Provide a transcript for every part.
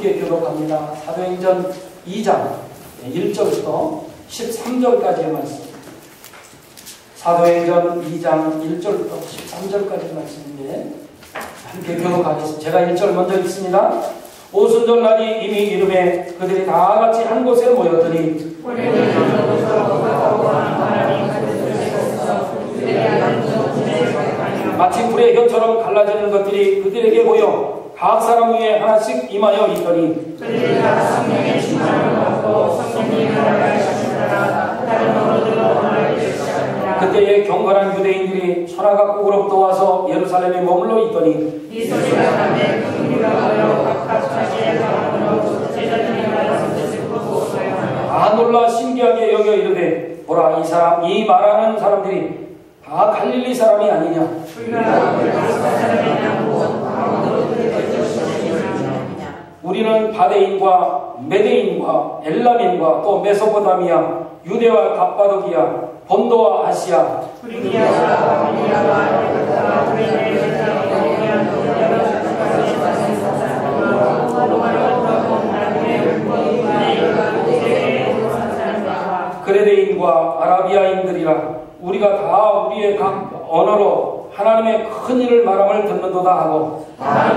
함께 교독합니다. 사도행전 2장 1절부터 13절까지의 말씀. 사도행전 2장 1절부터 13절까지 말씀인데 함께 교독하겠습니다. 제가 1절 먼저 읽습니다. 오순절날이 이미 이름에 그들이 다 같이 한 곳에 모였더니 마치 불의 혀처럼 갈라지는 것들이 그들에게 보여 각 사람 위에 하나씩 임하여 있더니 그때에 경건한 유대인들이 천하각국으로부터 와서 예루살렘에 머물러 있더니 이 소리가 나매 그들과 모여 각각 자기의 방언으로 제자들이 말하는 뜻을 보고서요. 아 놀라 신기하게 여겨 이르되 보라 이 말하는 사람들이 다 갈릴리 사람이 아니냐. 우리는 바데인과 메데인과 엘람인과 또 메소포타미아 유대와 갑바도기아 본도와 아시아 그레데인과 아라비아인들이라 우리가 다 우리의 각 언어로 하나님의 큰 일을 말함을 듣는도다 하고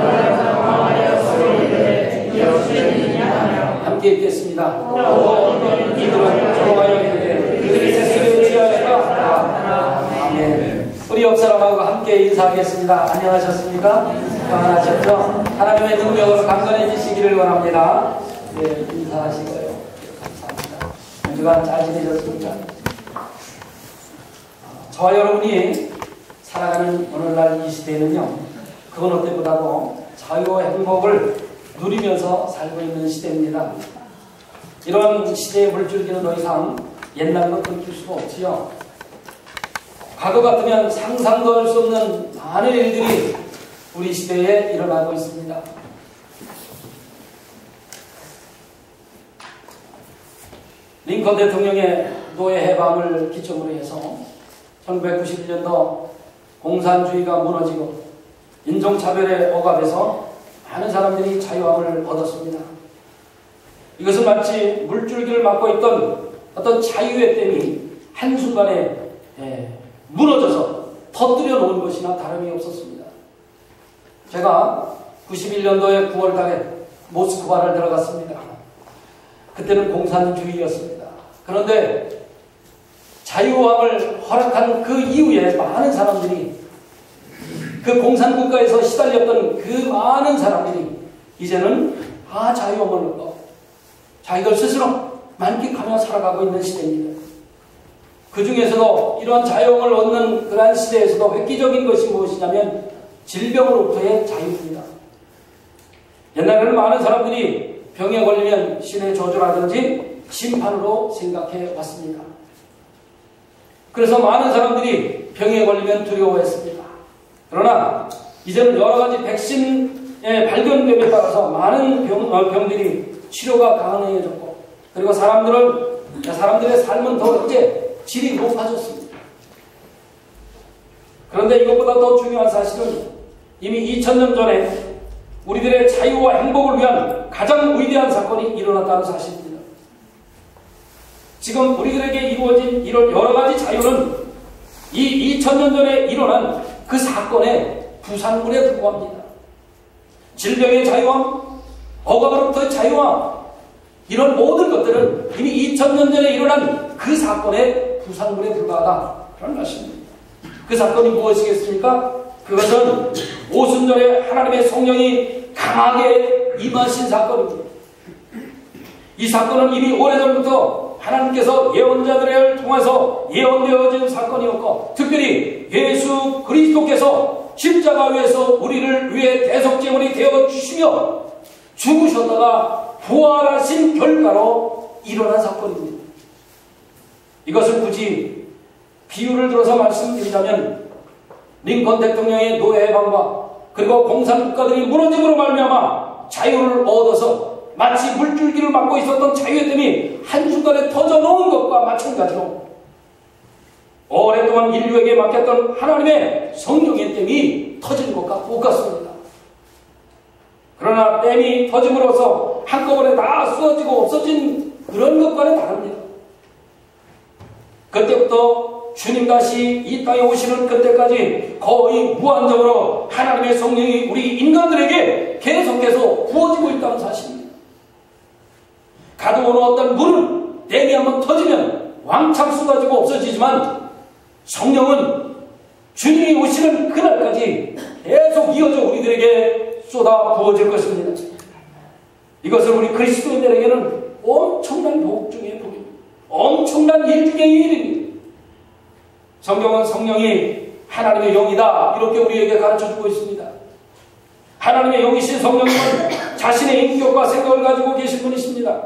함께 읽겠습니다. 이들은 조롱하여 이르되 그들이 세습에 취하였다. 아멘. 우리 옆 사람하고 함께 인사하겠습니다. 안녕하셨습니까? 평안하셨죠? 하나님의 능력으로 강건해지시기를 원합니다. 네, 인사하시고요. 감사합니다. 한 주간 잘 지내셨습니까? 저와 여러분이 살아가는 오늘날 이 시대에는요, 그건 어때보다도 자유와 행복을 누리면서 살고 있는 시대입니다. 이런 시대의 물줄기는 더 이상 옛날로 끊길 수가 없지요. 과거 같으면 상상도 할 수 없는 많은 일들이 우리 시대에 일어나고 있습니다. 링컨 대통령의 노예 해방을 기점으로 해서 1991년도 공산주의가 무너지고 인종차별에 억압해서 많은 사람들이 자유함을 얻었습니다. 이것은 마치 물줄기를 막고 있던 어떤 자유의 댐이 한순간에 무너져서 터뜨려 놓은 것이나 다름이 없었습니다. 제가 91년도에 9월 달에 모스크바를 들어갔습니다. 그때는 공산주의였습니다. 그런데 자유함을 허락한 그 이후에 많은 사람들이 그 공산국가에서 시달렸던 그 많은 사람들이 이제는 다 자유함을 얻고 자기들 스스로 만끽하며 살아가고 있는 시대입니다. 그 중에서도 이러한 자유함을 얻는 그러한 시대에서도 획기적인 것이 무엇이냐면 질병으로부터의 자유입니다. 옛날에는 많은 사람들이 병에 걸리면 신의 저주라든지 심판으로 생각해 왔습니다. 그래서 많은 사람들이 병에 걸리면 두려워했습니다. 그러나 이제는 여러 가지 백신의 발견됨에 따라서 많은 병들이 치료가 가능해졌고, 그리고 사람들의 삶은 더 이제 질이 높아졌습니다. 그런데 이것보다 더 중요한 사실은 이미 2000년 전에 우리들의 자유와 행복을 위한 가장 위대한 사건이 일어났다는 사실입니다. 지금 우리들에게 이루어진 이런 여러 가지 자유는 이 2000년 전에 일어난 그 사건의 부산물에 불과합니다. 질병의 자유함, 억압으로부터의 자유함, 이런 모든 것들은 이미 2000년 전에 일어난 그 사건의 부산물에 불과하다. 그런 말씀입니다. 그 사건이 무엇이겠습니까? 그것은 오순절에 하나님의 성령이 강하게 임하신 사건입니다. 이 사건은 이미 오래전부터 하나님께서 예언자들을 통해서 예언되어진 사건이었고, 특별히 예수 그리스도께서 십자가 위에서 우리를 위해 대속제물이 되어 주시며 죽으셨다가 부활하신 결과로 일어난 사건입니다. 이것을 굳이 비유를 들어서 말씀드리자면 링컨 대통령의 노예 해방과 그리고 공산국가들이 무너짐으로 말미암아 자유를 얻어서 마치 물줄기를 막고 있었던 자유의 댐이 한순간에 터져놓은 것과 마찬가지로 오랫동안 인류에게 맡겼던 하나님의 성령의 댐이 터진 것과 똑같습니다. 그러나 댐이 터짐으로써 한꺼번에 다 쏟아지고 없어진 그런 것과는 다릅니다. 그때부터 주님 다시 이 땅에 오시는 그때까지 거의 무한적으로 하나님의 성령이 우리 인간들에게 계속해서 부어지고 있다는 사실입니다. 가둬놓은 어떤 물은 댐이 한번 터지면 왕창 쏟아지고 없어지지만 성령은 주님이 오시는 그날까지 계속 이어져 우리들에게 쏟아 부어질 것입니다. 이것은 우리 그리스도인들에게는 엄청난 복 중의 복입니다. 엄청난 일 중의 일입니다. 성경은 성령이 하나님의 영이다 이렇게 우리에게 가르쳐주고 있습니다. 하나님의 영이신 성령님은 자신의 인격과 생각을 가지고 계신 분이십니다.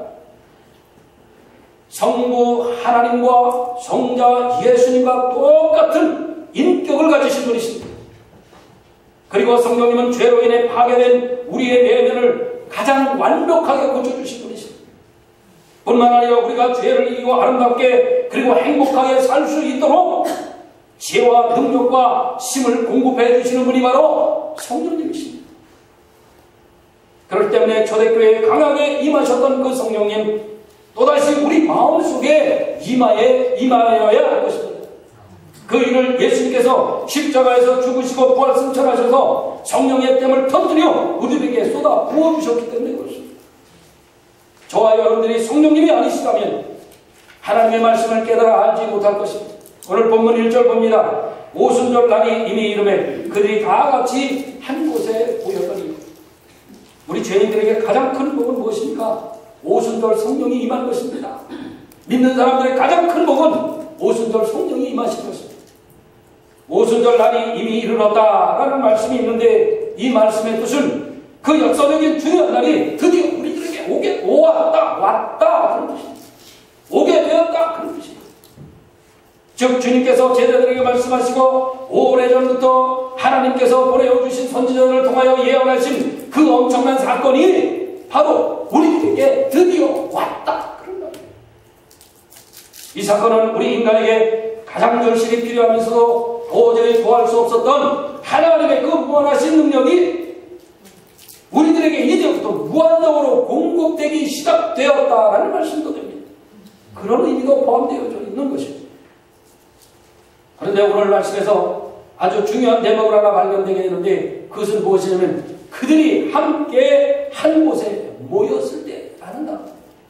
성부 하나님과 성자 예수님과 똑같은 인격을 가지신 분이십니다. 그리고 성령님은 죄로 인해 파괴된 우리의 내면을 가장 완벽하게 고쳐주신 분이십니다. 뿐만 아니라 우리가 죄를 이기고 아름답게 그리고 행복하게 살 수 있도록 지혜와 능력과 힘을 공급해 주시는 분이 바로 성령님이십니다. 그렇기 때문에 초대교회에 강하게 임하셨던 그 성령님 또다시 우리 마음속에 임하여야 할 것입니다. 그 일을 예수님께서 십자가에서 죽으시고 부활승천하셔서 성령의 댐을 터뜨려 우리에게 쏟아 부어주셨기 때문에 그렇습니다. 저와 여러분들이 성령님이 아니시다면 하나님의 말씀을 깨달아 알지 못할 것입니다. 오늘 본문 1절 봅니다. 오순절 날이 이미 이르매 그들이 다 같이 한 곳에 모였더니 우리 죄인들에게 가장 큰 복은 무엇입니까? 오순절 성령이 임한 것입니다. 믿는 사람들의 가장 큰 복은 오순절 성령이 임하신 것입니다. 오순절 날이 이미 이르렀다라는 말씀이 있는데 이 말씀의 뜻은 그 역사적인 중요한 날이 드디어 우리들에게 왔다 그런 뜻입니다. 오게 되었다 그런 뜻입니다. 즉 주님께서 제자들에게 말씀하시고 오래전부터 하나님께서 보내어주신 선지자들을 통하여 예언하신 그 엄청난 사건이 바로 우리들에게 드디어 왔다 그런 겁니다. 이 사건은 우리 인간에게 가장 절실히 필요하면서도 도저히 구할 수 없었던 하나님의 그 무한하신 능력이 우리들에게 이제부터 무한적으로 공급되기 시작되었다라는 말씀도 됩니다. 그런 의미도 포함되어 있는 것입니다. 그런데 오늘 말씀에서 아주 중요한 대목을 하나 발견되게 되는데 그것은 무엇이냐면 그들이 함께 한 곳에 모였을 때라는 것.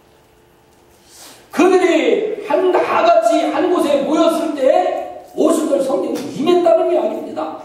그들이 다 같이 한 곳에 모였을 때 오순절 성령이 임했다는 이야기입니다.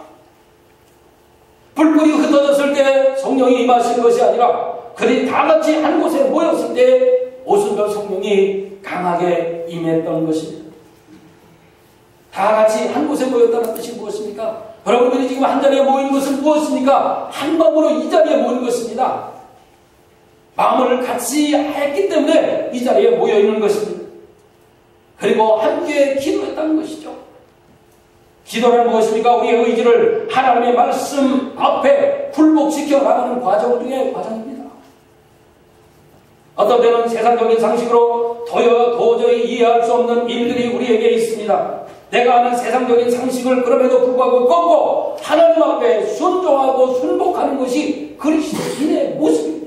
불불이 흩어졌을 때 성령이 임하신 것이 아니라 그들이 다 같이 한 곳에 모였을 때 오순절 성령이 강하게 임했던 것입니다. 다 같이 한 곳에 모였다는 뜻이 무엇입니까? 여러분들이 지금 한 자리에 모인 것은 무엇입니까? 한 마음으로 이 자리에 모인 것입니다. 마음을 같이 했기 때문에 이 자리에 모여 있는 것입니다. 그리고 함께 기도했다는 것이죠. 기도는 무엇입니까? 우리의 의지를 하나님의 말씀 앞에 굴복시켜 나가는 과정 중에 과정입니다. 어떤 때는 세상적인 상식으로 도저히 이해할 수 없는 일들이 우리에게 있습니다. 내가 아는 세상적인 상식을 그럼에도 불구하고 꺾고 하나님 앞에 순종하고 순복하는 것이 그리스도인의 모습입니다.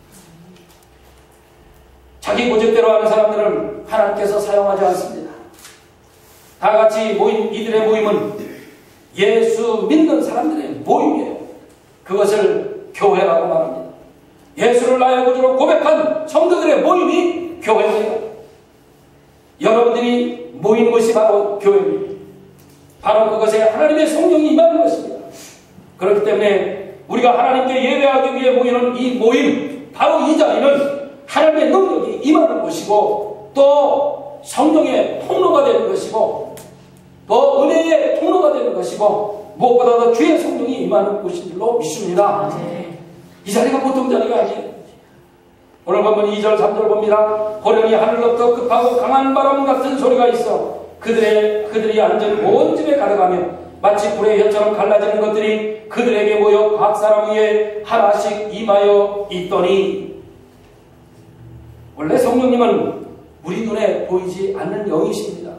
자기 고집대로 하는 사람들은 하나님께서 사용하지 않습니다. 다 같이 모인 이들의 모임은 예수 믿는 사람들의 모임이에요. 그것을 교회라고 말합니다. 예수를 나의 구주로 고백한 성도들의 모임이 교회예요. 여러분들이 모인 것이 바로 교회입니다. 바로 그것에 하나님의 성령이 임하는 것입니다. 그렇기 때문에 우리가 하나님께 예배하기 위해 모이는 이 모임, 바로 이 자리는 하나님의 능력이 임하는 것이고 또 성령의 통로가 되는 것이고 또 은혜의 통로가 되는 것이고 무엇보다도 주의 성령이 임하는 곳인 줄로 믿습니다. 이 자리가 보통 자리가 아니에요. 오늘 보면 2절 3절 봅니다. 호련히 하늘로부터 급하고 강한 바람 같은 소리가 있어 그들이 앉은 온 집에 가득하며 마치 불의 혀처럼 갈라지는 것들이 그들에게 모여 각 사람 위에 하나씩 임하여 있더니 원래 성령님은 우리 눈에 보이지 않는 영이십니다.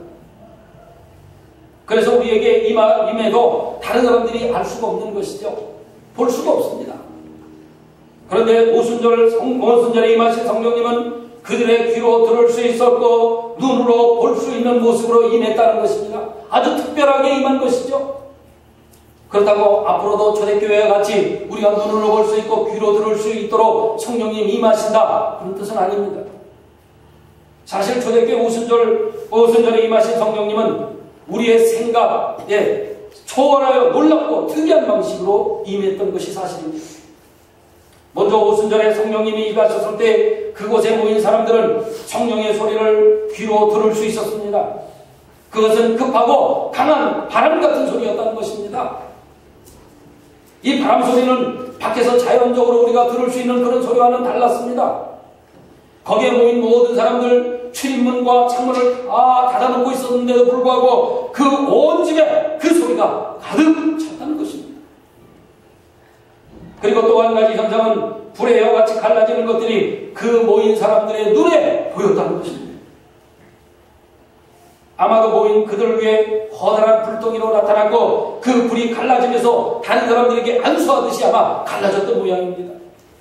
그래서 우리에게 임해도 다른 사람들이 알 수가 없는 것이죠. 볼 수가 없습니다. 그런데 오순절에 임하신 성령님은 그들의 귀로 들을 수 있었고 눈으로 볼 수 있는 모습으로 임했다는 것입니다. 아주 특별하게 임한 것이죠. 그렇다고 앞으로도 초대교회와 같이 우리가 눈으로 볼 수 있고 귀로 들을 수 있도록 성령님이 임하신다, 그런 뜻은 아닙니다. 사실 초대교회 오순절에 임하신 성령님은 우리의 생각에 초월하여 놀랍고 특이한 방식으로 임했던 것이 사실입니다. 먼저 오순절에 성령님이 임하셨을 때 그곳에 모인 사람들은 성령의 소리를 귀로 들을 수 있었습니다. 그것은 급하고 강한 바람 같은 소리였다는 것입니다. 이 바람 소리는 밖에서 자연적으로 우리가 들을 수 있는 그런 소리와는 달랐습니다. 거기에 모인 모든 사람들 출입문과 창문을 다 닫아놓고 있었는데도 불구하고 그 온 집에 그 소리가 가득 찼다는 것입니다. 그리고 또 한 가지 현상은 불의 여같이 갈라지는 것들이 그 모인 사람들의 눈에 보였다는 것입니다. 아마도 모인 그들 위에 커다란 불덩이로 나타났고 그 불이 갈라지면서 다른 사람들에게 안수하듯이 아마 갈라졌던 모양입니다.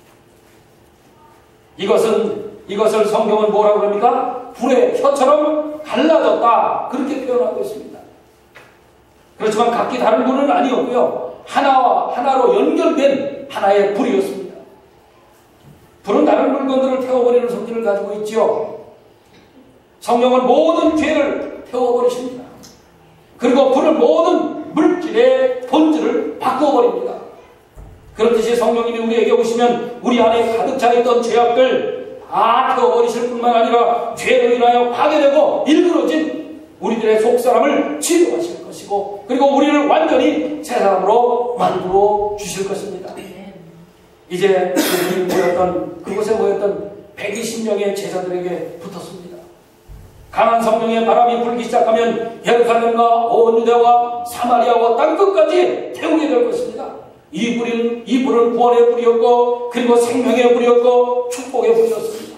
이것을 성경은 뭐라고 합니까? 불의 혀처럼 갈라졌다, 그렇게 표현하고 있습니다. 그렇지만 각기 다른 불은 아니었고요, 하나와 하나로 연결된 하나의 불이었습니다. 불은 다른 물건들을 태워버리는 성질을 가지고 있지요. 성령은 모든 죄를 태워버리십니다. 그리고 불은 모든 물질의 본질을 바꾸어버립니다. 그렇듯이 성령님이 우리에게 오시면 우리 안에 가득 차있던 죄악들 다 태워버리실 뿐만 아니라 죄로 인하여 파괴되고 일그러진 우리들의 속사람을 치료하실 것이고, 그리고 우리를 완전히 새 사람으로 만들어 주실 것입니다. 이제 그곳에 모였던 120명의 제자들에게 붙었습니다. 강한 성령의 바람이 불기 시작하면 예루살렘과 온 유대와 사마리아와 땅끝까지 태우게 될 것입니다. 이 불은 구원의 불이었고, 그리고 생명의 불이었고, 축복의 불이었습니다.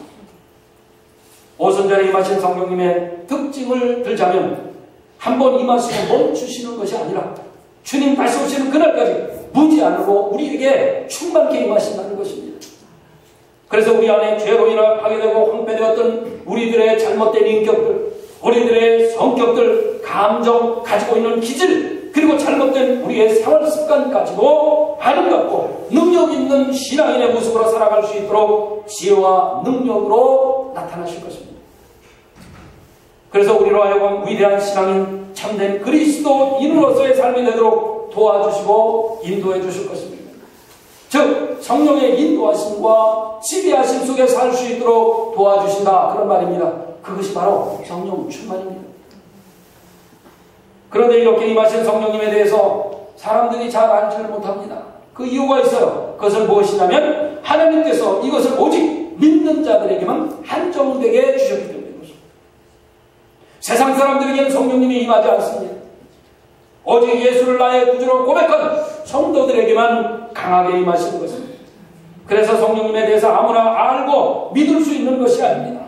오순절에 임하신 성령님의 특징을 들자면, 한번 임하시고 멈추시는 것이 아니라 주님 다시 오시는 그날까지 무제한으로 우리에게 충만케 임하신다는 것입니다. 그래서 우리 안에 죄로 인하 파괴되고 황폐되었던 우리들의 잘못된 인격들, 우리들의 성격들, 감정, 가지고 있는 기질, 그리고 잘못된 우리의 생활 습관 가지고 아름답고 능력 있는 신앙인의 모습으로 살아갈 수 있도록 지혜와 능력으로 나타나실 것입니다. 그래서 우리로 하여금 위대한 신앙인, 참된 그리스도인으로서의 삶이 되도록 도와주시고 인도해 주실 것입니다. 즉 성령의 인도하심과 지배하심 속에 살 수 있도록 도와주신다, 그런 말입니다. 그것이 바로 성령 충만입니다. 그런데 이렇게 임하신 성령님에 대해서 사람들이 잘 알지를 못합니다. 그 이유가 있어요. 그것은 무엇이냐면 하나님께서 이것을 오직 믿는 자들에게만 한정되게 주셨기 때문인 것입니다. 세상 사람들에게는 성령님이 임하지 않습니다. 오직 예수를 나의 구주로 고백한 성도들에게만 강하게 임하시는 것입니다. 그래서 성령님에 대해서 아무나 알고 믿을 수 있는 것이 아닙니다.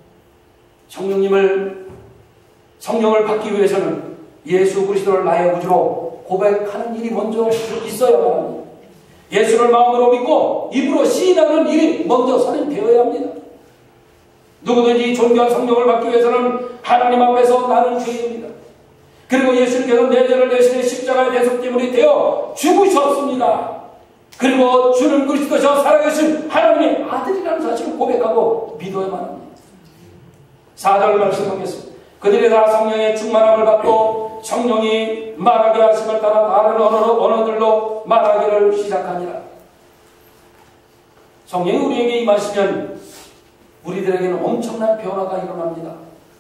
성령을 받기 위해서는 예수 그리스도를 나의 구주로 고백하는 일이 먼저 있어야만 합니다. 예수를 마음으로 믿고 입으로 시인하는 일이 먼저 선행되어야 합니다. 누구든지 존귀한 성령을 받기 위해서는 하나님 앞에서 나는 죄입니다. 그리고 예수님께서 내 죄를 대신해 십자가의 대속제물이 되어 죽으셨습니다. 그리고 주는 그리스도시여 살아계신 하나님의 아들이라는 사실을 고백하고 믿어야만 합니다. 4절 말씀하겠습니다. 그들이 다 성령의 충만함을 받고 성령이 말하게 하심을 따라 다른 언어들로 말하기를 시작하니라. 성령이 우리에게 임하시면 우리들에게는 엄청난 변화가 일어납니다.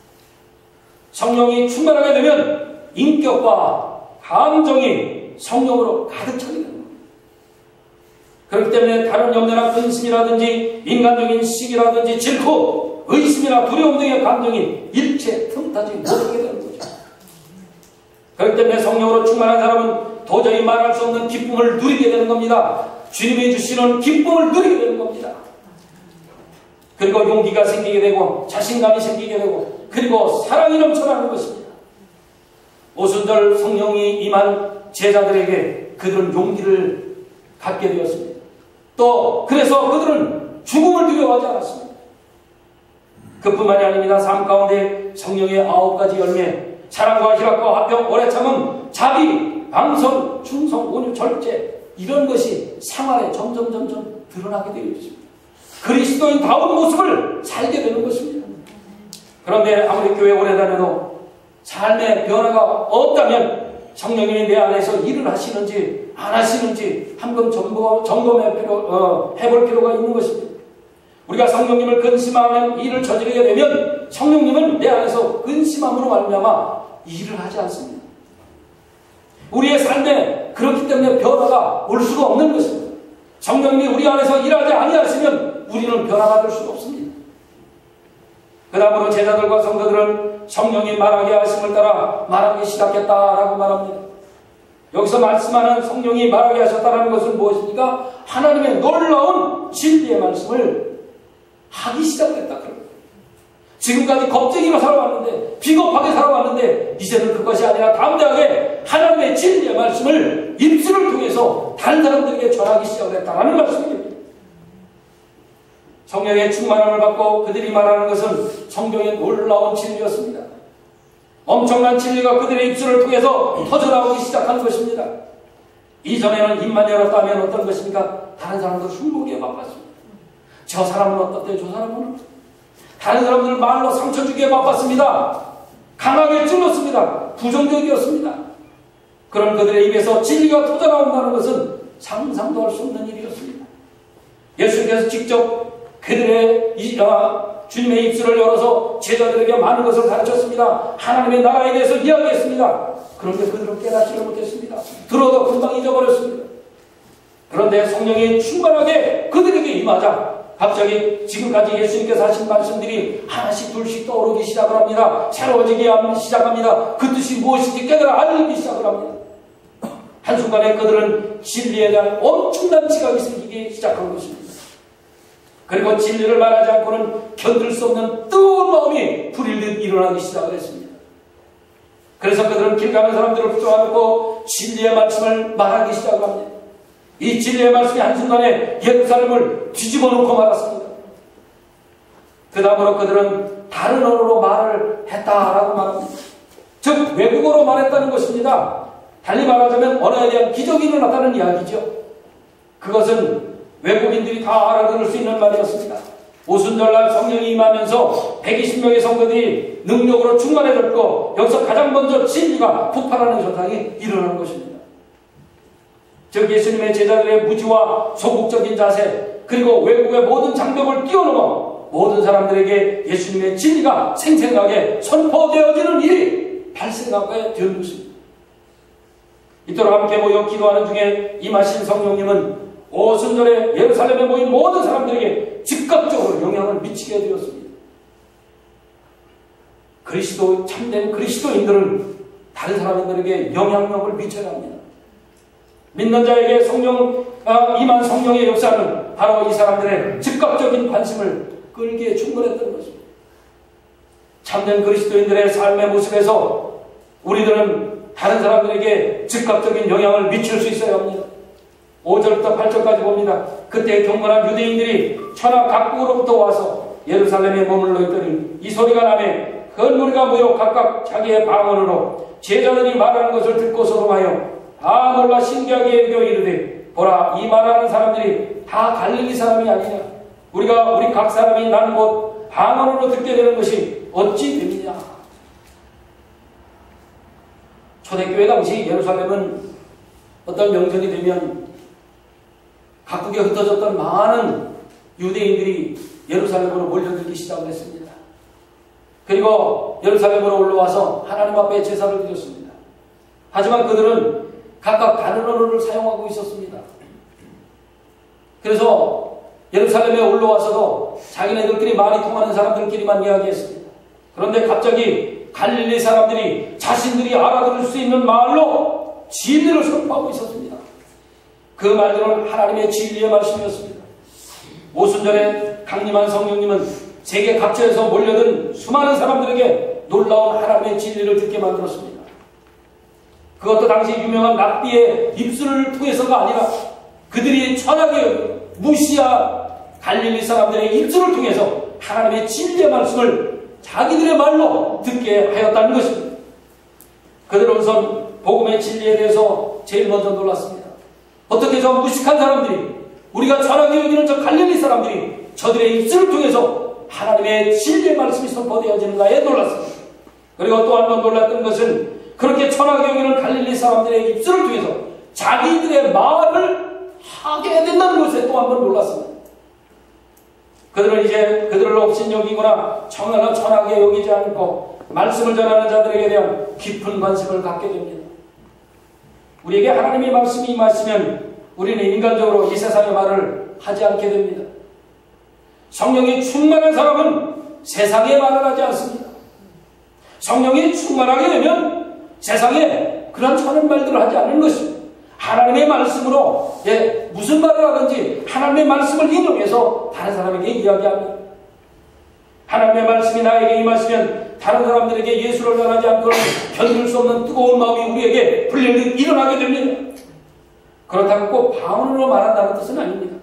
성령이 충만하게 되면 인격과 감정이 성령으로 가득 차게 됩니다. 그렇기 때문에 다른 염려나 근심이라든지 인간적인 시기라든지 질투, 의심이나 두려움 등의 감정이 일체 틈타지 못하게 되는 거죠. 그렇기 때문에 성령으로 충만한 사람은 도저히 말할 수 없는 기쁨을 누리게 되는 겁니다. 주님이 주시는 기쁨을 누리게 되는 겁니다. 그리고 용기가 생기게 되고 자신감이 생기게 되고 그리고 사랑이 넘쳐나는 것입니다. 오순절 성령이 임한 제자들에게 그들은 용기를 갖게 되었습니다. 또 그래서 그들은 죽음을 두려워하지 않았습니다. 그뿐만이 아닙니다. 삶 가운데 성령의 9가지 열매, 사랑과 희락과 화평, 오래 참음, 자비, 방선, 충성, 온유, 절제, 이런 것이 생활에 점점 드러나게 되어 있습니다. 그리스도인다운 모습을 살게 되는 것입니다. 그런데 아무리 교회 오래 다녀도 삶의 변화가 없다면 성령님이 내 안에서 일을 하시는지 안 하시는지 한번 해볼 필요가 있는 것입니다. 우리가 성령님을 근심하는 일을 저지르게 되면 성령님은 내 안에서 근심함으로 말미암아 일을 하지 않습니다. 우리의 삶에 그렇기 때문에 변화가 올 수가 없는 것입니다. 성령님이 우리 안에서 일하지 아니하시면 우리는 변화가 될 수가 없습니다. 그 다음으로 제자들과 성도들은 성령이 말하게 하심을 따라 말하기 시작했다라고 말합니다. 여기서 말씀하는 성령이 말하게 하셨다는 것은 무엇입니까? 하나님의 놀라운 진리의 말씀을 하기 시작했다. 지금까지 겁쟁이로 살아왔는데, 비겁하게 살아왔는데, 이제는 그것이 아니라 담대하게 하나님의 진리의 말씀을 입술을 통해서 다른 사람들에게 전하기 시작했다라는 말씀입니다. 성령의 충만함을 받고 그들이 말하는 것은 성경의 놀라운 진리였습니다. 엄청난 진리가 그들의 입술을 통해서 터져나오기 시작한 것입니다. 이전에는 입만 열었다면 어떤 것입니까? 다른 사람들 흉보기에 바빴습니다. 저 사람은 어떻대? 저 사람은 어떻대? 다른 사람들 말로 상처 주기에 바빴습니다. 강하게 찔렀습니다. 부정적이었습니다. 그런 그들의 입에서 진리가 터져나온다는 것은 상상도 할 수 없는 일이었습니다. 예수께서 직접 그들의 주님의 입술을 열어서 제자들에게 많은 것을 가르쳤습니다. 하나님의 나라에 대해서 이야기했습니다. 그런데 그들은 깨닫지를 못했습니다. 들어도 금방 잊어버렸습니다. 그런데 성령이 충만하게 그들에게 임하자 갑자기 지금까지 예수님께서 하신 말씀들이 하나씩 둘씩 떠오르기 시작을 합니다. 새로워지기 시작합니다. 그 뜻이 무엇인지 깨달아 알기 시작을 합니다. 한순간에 그들은 진리에 대한 엄청난 지각이 생기기 시작한 것입니다. 그리고 진리를 말하지 않고는 견딜 수 없는 뜨거운 마음이 불일 듯 일어나기 시작을 했습니다. 그래서 그들은 길 가는 사람들을 붙잡아놓고 진리의 말씀을 말하기 시작합니다. 이 진리의 말씀이 한순간에 예루살렘을 뒤집어 놓고 말았습니다. 그 다음으로 그들은 다른 언어로 말을 했다라고 말합니다. 즉 외국어로 말했다는 것입니다. 달리 말하자면 언어에 대한 기적이 일어났다는 이야기죠. 그것은 외국인들이 다 알아들을 수 있는 말이었습니다. 오순절날 성령이 임하면서 120명의 성도들이 능력으로 충만해졌고 여기서 가장 먼저 진리가 폭발하는 현상이 일어난 것입니다. 즉 예수님의 제자들의 무지와 소극적인 자세 그리고 외국의 모든 장벽을 뛰어넘어 모든 사람들에게 예수님의 진리가 생생하게 선포되어지는 일이 발생하게 된 것입니다. 이토록 함께 모여 기도하는 중에 임하신 성령님은 오순절에 예루살렘에 모인 모든 사람들에게 즉각적으로 영향을 미치게 되었습니다. 참된 그리스도인들은 다른 사람들에게 영향력을 미쳐야 합니다. 믿는 자에게 임한 성령의 역사는 바로 이 사람들의 즉각적인 관심을 끌기에 충분했던 것입니다. 참된 그리스도인들의 삶의 모습에서 우리들은 다른 사람들에게 즉각적인 영향을 미칠 수 있어야 합니다. 5절부터 8절까지 봅니다. 그때 경건한 유대인들이 천하 각국으로부터 와서 예루살렘에 머물러 있더니 이 소리가 나매 큰 무리가 모여 각각 자기의 방언으로 제자들이 말하는 것을 듣고 소동하여 다 놀라 신기하게 여겨 이르되 보라 이 말하는 사람들이 다 갈릴리 사람이 아니냐 우리가 우리 각 사람이 나는 곳 방언으로 듣게 되는 것이 어찌 됨이냐. 초대교회 당시 예루살렘은 어떤 명절이 되면 각국에 흩어졌던 많은 유대인들이 예루살렘으로 몰려들기 시작을 했습니다. 그리고 예루살렘으로 올라와서 하나님 앞에 제사를 드렸습니다. 하지만 그들은 각각 다른 언어를 사용하고 있었습니다. 그래서 예루살렘에 올라와서도 자기네들끼리 말이 통하는 사람들끼리만 이야기했습니다. 그런데 갑자기 갈릴리 사람들이 자신들이 알아들을 수 있는 말로 진리를 선포하고 있었습니다. 그 말들은 하나님의 진리의 말씀이었습니다. 오순절에 강림한 성령님은 세계 각처에서 몰려든 수많은 사람들에게 놀라운 하나님의 진리를 듣게 만들었습니다. 그것도 당시 유명한 랍비의 입술을 통해서가 아니라 그들이 천하게 무시야 갈릴리 사람들의 입술을 통해서 하나님의 진리의 말씀을 자기들의 말로 듣게 하였다는 것입니다. 그들은 우선 복음의 진리에 대해서 제일 먼저 놀랐습니다. 어떻게 저 무식한 사람들이, 우리가 천하게 여기는 저 갈릴리 사람들이 저들의 입술을 통해서 하나님의 진리의 말씀이 선포되어지는가에 놀랐습니다. 그리고 또 한 번 놀랐던 것은 그렇게 천하게 여기는 갈릴리 사람들의 입술을 통해서 자기들의 말을 하게 된다는 것에 또 한 번 놀랐습니다. 그들은 이제 그들을 업신여기거나 천하게 여기지 않고 말씀을 전하는 자들에게 대한 깊은 관심을 갖게 됩니다. 우리에게 하나님의 말씀이 임하시면 우리는 인간적으로 이 세상의 말을 하지 않게 됩니다. 성령이 충만한 사람은 세상의 말을 하지 않습니다. 성령이 충만하게 되면 세상에 그런 천한 말들을 하지 않는 것입니다. 하나님의 말씀으로 무슨 말을 하든지 하나님의 말씀을 인용해서 다른 사람에게 이야기합니다. 하나님의 말씀이 나에게 임하시면 다른 사람들에게 예수를 전하지 않고는 견딜 수 없는 뜨거운 마음이 우리에게 불현듯 일어나게 됩니다. 그렇다고 꼭 방언으로 말한다는 뜻은 아닙니다.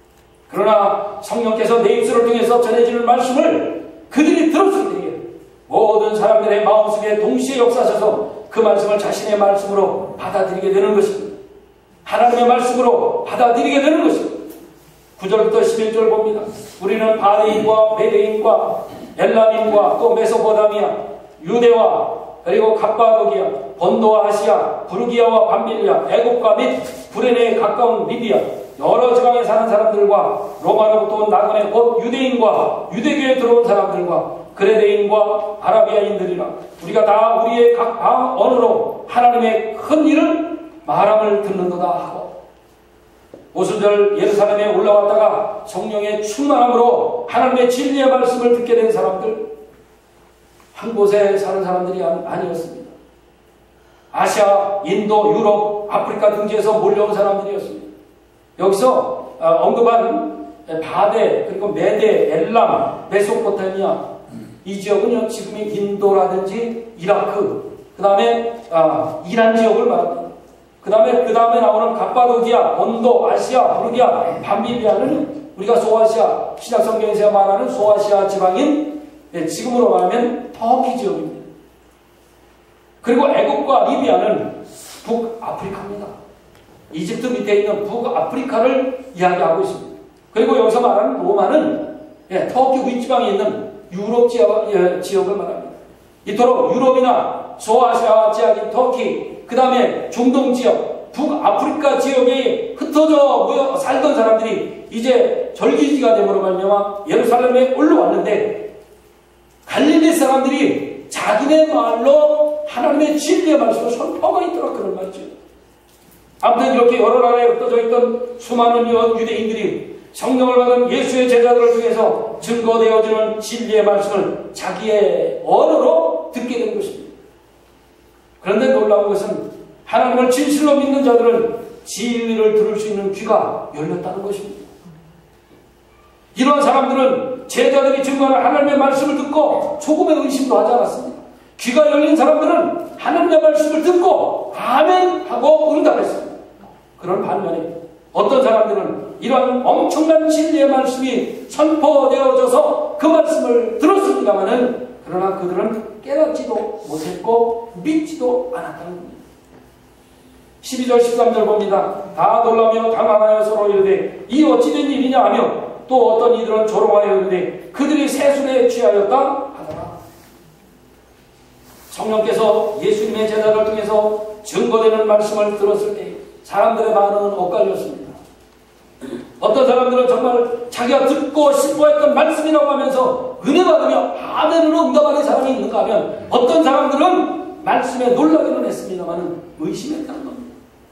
그러나 성령께서 내 입술을 통해서 전해지는 말씀을 그들이 들었을 때에 모든 사람들의 마음속에 동시에 역사하셔서 그 말씀을 자신의 말씀으로 받아들이게 되는 것입니다. 하나님의 말씀으로 받아들이게 되는 것입니다. 9절부터 11절 봅니다. 우리는 바레인과 메데인과 엘람인과 또 메소포타미아, 유대와 그리고 갑바도기아, 본도와 아시아, 부르기아와 밤빌리아, 애국과 및 구레네에 가까운 리비아, 여러 지방에 사는 사람들과 로마로부터 온 나그네 곧 유대인과 유대교에 들어온 사람들과 그레데인과 아라비아인들이라 우리가 다 우리의 각 언어로 하나님의 큰 일을 말함을 듣는도다 하고, 오순절 예루살렘에 올라왔다가 성령의 충만함으로 하나님의 진리의 말씀을 듣게 된 사람들, 한 곳에 사는 사람들이 아니었습니다. 아시아, 인도, 유럽, 아프리카 등지에서 몰려온 사람들이었습니다. 여기서 언급한 바데, 그리고 메데, 엘람, 메소포타미아, 이 지역은요 지금의 인도라든지 이라크, 그 다음에 이란 지역을 말합니다. 그 다음에 나오는 갑바도기아, 본도, 아시아, 부르기아, 밤빌리아는 우리가 소아시아, 신약성경에서 말하는 소아시아 지방인 지금으로 말하면 터키 지역입니다. 그리고 애국과 리비아는 북아프리카입니다. 이집트 밑에 있는 북아프리카를 이야기하고 있습니다. 그리고 여기서 말하는 로마는 터키 윗지방에 있는 유럽 지역을 말합니다. 이토록 유럽이나 소아시아 지역인 터키, 그 다음에 중동 지역, 북아프리카 지역에 흩어져 모여 살던 사람들이 이제 절기지가 됨으로 말미암아 예루살렘에 올라왔는데, 갈릴리 사람들이 자기네 말로 하나님의 진리의 말씀을 선포하고 있더라, 그런 말이죠. 아무튼 이렇게 여러 나라에 흩어져 있던 수많은 유대인들이 성령을 받은 예수의 제자들을 통해서 증거되어지는 진리의 말씀을 자기의 언어로 듣게 된 것입니다. 그런데 놀라운 것은 하나님을 진실로 믿는 자들은 진리를 들을 수 있는 귀가 열렸다는 것입니다. 이러한 사람들은 제자들이 증거하는 하나님의 말씀을 듣고 조금의 의심도 하지 않았습니다. 귀가 열린 사람들은 하나님의 말씀을 듣고 아멘 하고 응답했습니다. 그런 반면에 어떤 사람들은 이러한 엄청난 진리의 말씀이 선포되어져서 그 말씀을 들었습니다마는 그러나 그들은 깨닫지도 못했고 믿지도 않았다는 겁니다. 12절 13절 봅니다. 다 놀라며 당황하여 서로 이르되 이 어찌된 일이냐 하며 또 어떤 이들은 조롱하여 이르되 그들이 세술에 취하였다 하더라. 성령께서 예수님의 제자를 통해서 증거되는 말씀을 들었을 때 사람들의 반응은 엇갈렸습니다. 어떤 사람들은 정말 자기가 듣고 싶어했던 말씀이라고 하면서 은혜 받으며 아멘으로 응답하는 사람이 있는가 하면, 어떤 사람들은 말씀에 놀라기는 했습니다만 의심했다는 겁니다.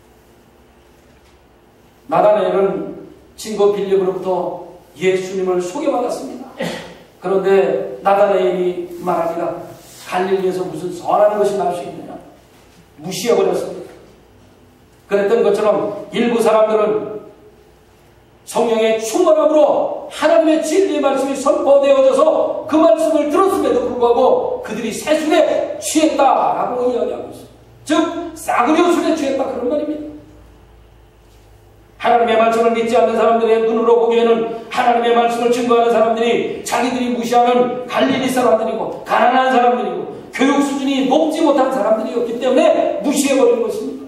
나다나엘은 친구 빌립으로부터 예수님을 소개받았습니다. 그런데 나다나엘이 말합니다. 갈릴리에서 무슨 선한 것이 날 수 있느냐, 무시해버렸습니다. 그랬던 것처럼 일부 사람들은 성령의 충만함으로 하나님의 진리의 말씀이 선포되어져서 그 말씀을 들었음에도 불구하고 그들이 세술에 취했다라고 이야기하고 있습니다. 즉 싸구려 술에 취했다, 그런 말입니다. 하나님의 말씀을 믿지 않는 사람들의 눈으로 보기에는 하나님의 말씀을 증거하는 사람들이 자기들이 무시하는 갈릴리 사람들이고 가난한 사람들이고 교육 수준이 높지 못한 사람들이었기 때문에 무시해버린 것입니다.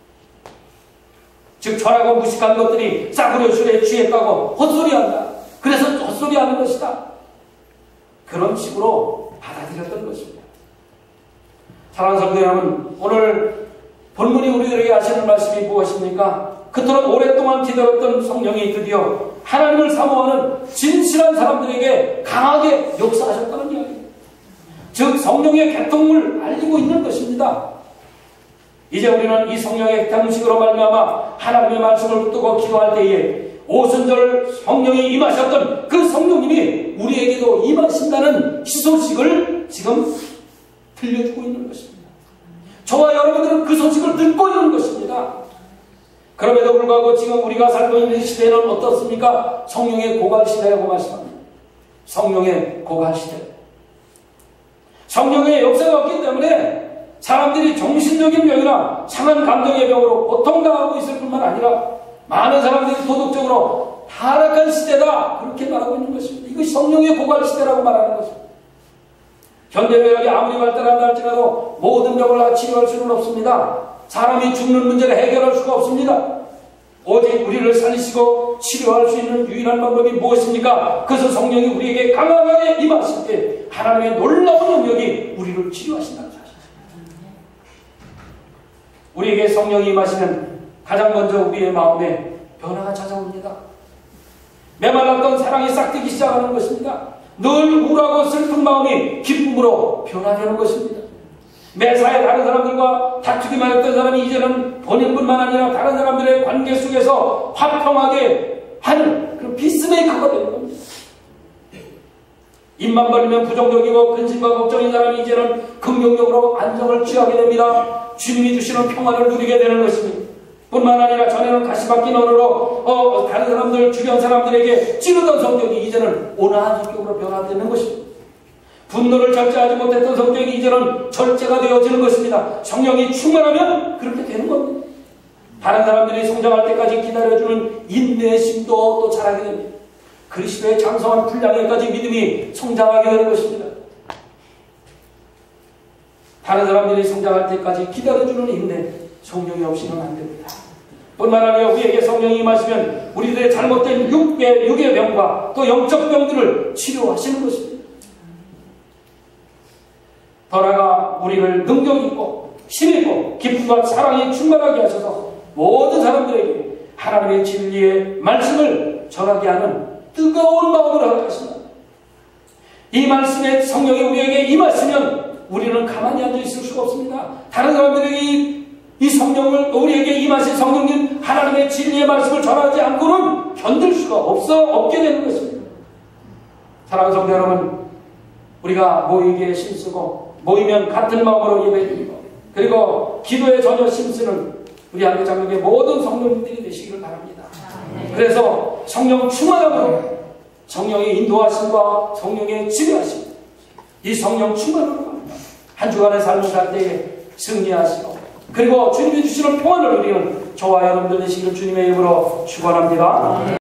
즉 철하고 무식한 것들이 싸구려 술에 취했다고 헛소리한다. 그래서 헛소리하는 것이다. 그런 식으로 받아들였던 것입니다. 사랑하는 성도 여러분, 오늘 본문이 우리들에게 하시는 말씀이 무엇입니까? 그토록 오랫동안 기다렸던 성령이 드디어 하나님을 사모하는 진실한 사람들에게 강하게 역사하셨다는 이야기입니다. 즉 성령의 개통을 알리고 있는 것입니다. 이제 우리는 이 성령의 개통식으로 말미암아 하나님의 말씀을 붙들고 기도할 때에 오순절 성령이 임하셨던 그 성령님이 우리에게도 임하신다는 희소식을 지금 들려주고 있는 것입니다. 저와 여러분들은 그 소식을 듣고 있는 것입니다. 그럼에도 불구하고 지금 우리가 살고 있는 시대는 어떻습니까? 성령의 고갈 시대라고 말씀합니다. 성령의 고갈 시대. 성령의 역사가 없기 때문에 사람들이 정신적인 병이나 상한 감정의 병으로 고통당하고 있을 뿐만 아니라 많은 사람들이 도덕적으로 타락한 시대다, 그렇게 말하고 있는 것입니다. 이것이 성령의 고갈 시대라고 말하는 것입니다. 현대의학이 아무리 발달한다 할지라도 모든 병을 다 치료할 수는 없습니다. 사람이 죽는 문제를 해결할 수가 없습니다. 오직 우리를 살리시고 치료할 수 있는 유일한 방법이 무엇입니까? 그것은 성령이 우리에게 강하게 임하실 때 하나님의 놀라운 영역이 우리를 치료하신다는 사실입니다. 우리에게 성령이 임하시면 가장 먼저 우리의 마음에 변화가 찾아옵니다. 메말랐던 사랑이 싹트기 시작하는 것입니다. 늘 우울하고 슬픈 마음이 기쁨으로 변화되는 것입니다. 매사에 다른 사람들과 다투기만 했던 사람이 이제는 본인뿐만 아니라 다른 사람들의 관계 속에서 화평하게 하는 그런 피스메이커가 되는 겁니다. 입만 벌리면 부정적이고 근심과 걱정인 사람이 이제는 긍정적으로 안정을 취하게 됩니다. 주님이 주시는 평안을 누리게 되는 것입니다. 뿐만 아니라 전에는 가시밭긴 언어로 다른 사람들, 주변 사람들에게 찌르던 성격이 이제는 온화한 성격으로 변화되는 것입니다. 분노를 절제하지 못했던 성격이 이제는 절제가 되어지는 것입니다. 성령이 충만하면 그렇게 되는 겁니다. 다른 사람들이 성장할 때까지 기다려주는 인내심도 또 자라게 됩니다. 그리스도의 장성한 분량에까지 믿음이 성장하게 되는 것입니다. 다른 사람들이 성장할 때까지 기다려주는 인내, 성령이 없이는 안 됩니다. 뿐만 아니라 우리에게 성령이 임하시면 우리들의 잘못된 육의 병과 또 영적 병들을 치료하시는 것입니다. 더 나아가 우리를 능력있고 힘있고 기쁨과 사랑이 충만하게 하셔서 모든 사람들에게 하나님의 진리의 말씀을 전하게 하는 뜨거운 마음을 하게 하십니다. 이 말씀의 성령이 우리에게 임하시면 우리는 가만히 앉아 있을 수가 없습니다. 다른 사람들에게 이 성령을 우리에게 임하신 성령님 하나님의 진리의 말씀을 전하지 않고는 견딜 수가 없게 되는 것입니다. 사랑하는 성도 여러분, 우리가 모이기에 힘쓰고 모이면 같은 마음으로 예배드리고 그리고 기도에 전혀 힘쓰는 우리 한국장로교회 모든 성령님들이 되시기를 바랍니다. 그래서 성령 충만함으로 성령의 인도하심과 성령의 지배하심, 이 성령 충만함으로 갑니다. 한 주간의 삶을 살 때에 승리하시고 그리고 주님이 주시는 평안을 누리는 저와 여러분들 되시기를 주님의 이름으로 축원합니다.